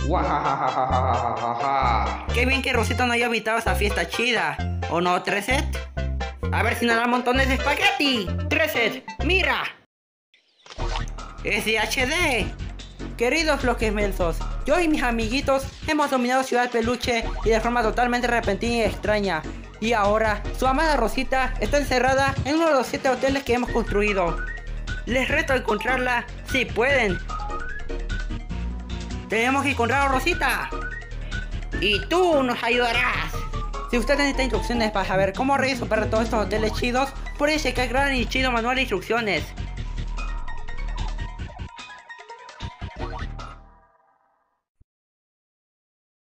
Guajajajajajaja. Qué bien que Rosita no haya invitado a esa fiesta chida. ¿O no, Treset? A ver si nos dan montones de espagueti. Treset, mira. Es de HD. Queridos bloques mensos, yo y mis amiguitos hemos dominado Ciudad Peluche y de forma totalmente repentina y extraña. Y ahora, su amada Rosita está encerrada en uno de los 7 hoteles que hemos construido. Les reto a encontrarla si pueden. Tenemos que encontrar a Rosita. Y tú nos ayudarás. Si usted necesita instrucciones para saber cómo superar todos estos hoteles chidos, por ahí se cae gran y chido manual de instrucciones.